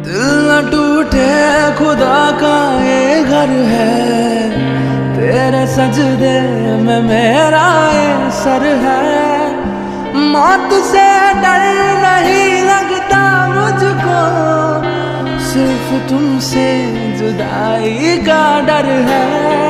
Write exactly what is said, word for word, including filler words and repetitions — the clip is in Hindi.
दिल न टूटे खुदा का ये घर है, तेरे सजदे में मेरा ये सर है। मौत से डर नहीं लगता मुझको, सिर्फ तुमसे जुदाई का डर है।